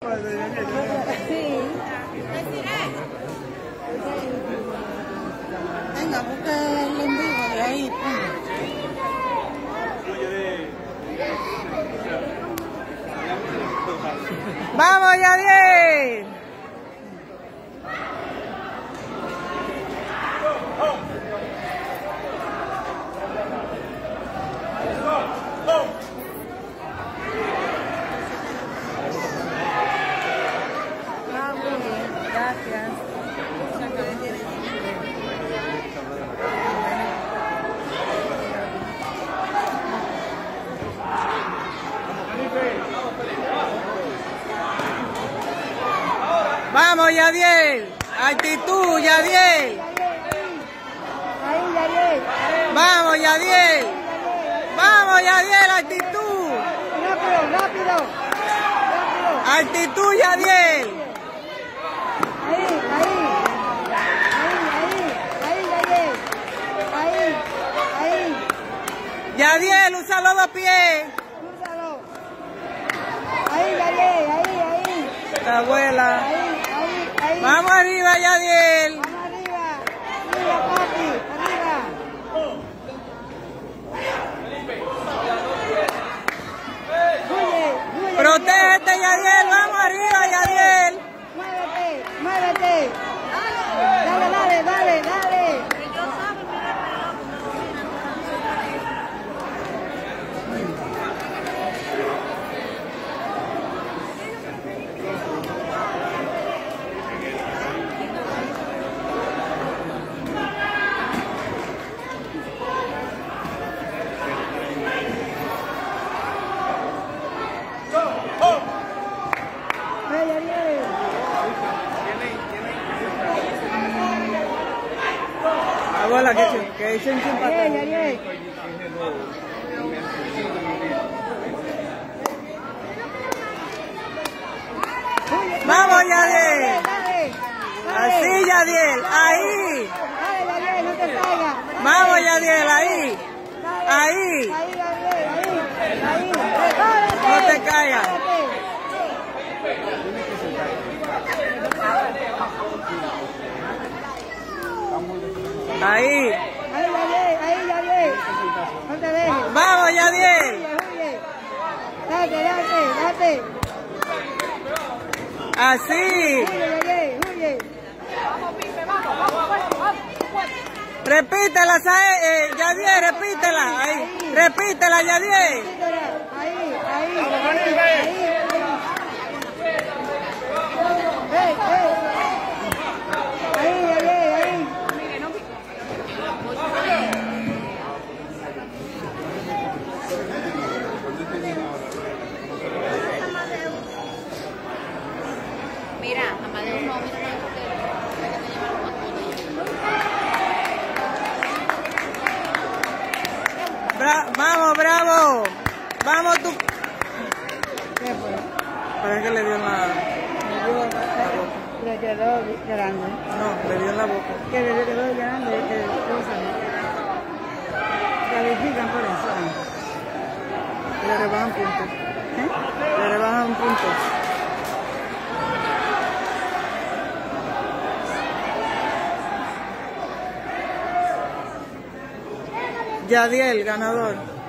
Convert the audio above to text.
Sí. Venga, busca el ombligo de ahí. ¡Vamos, Yadiel! Gracias. Vamos, Yadiel. Actitud, Yadiel. Ahí, Yadiel. Vamos, Yadiel. Vamos, Yadiel, actitud. Rápido, rápido. Rápido. Actitud, Yadiel. Yadiel, usa los dos pies. Úsalo. Ahí, Yadiel, ahí. La abuela. Ahí. Vamos arriba, Yadiel. Vamos arriba. Arriba, papi. Arriba. Huye. Protégete, Yadiel. Vamos arriba, Yadiel. Muévete. Dale. Abuela, que echen simpatía. Vamos, Yadiel. Así, Yadiel. Ahí. Dale, Yadiel, no te caigas. Vamos, Yadiel. Ahí. Ahí. Ahí. No te caigas. Ahí. Ahí, Yadiel. No te dejes. Vamos, Yadiel. Date. Así. Huye. Repítela, Yadiel, repítela. Ahí. Repítela, Yadiel. Ahí. Mira, Amadeo, no, mira. Vamos, bravo. Vamos tú. ¿Qué fue? Parece que le dio en la boca. Le quedó grande. No, le dio en la boca. Que le quedó grande. Califican por eso. Le rebajan puntos. Le rebajan puntos. Yadiel, ganador.